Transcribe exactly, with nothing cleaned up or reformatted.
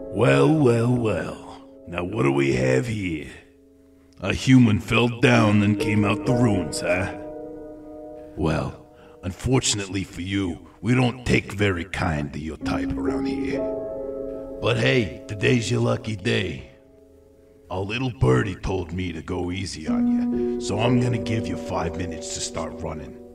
Well, well, well. Now what do we have here? A human fell down and came out the ruins, huh? Well, unfortunately for you, we don't take very kind to your type around here. But hey, today's your lucky day. A little birdie told me to go easy on you, so I'm gonna give you five minutes to start running.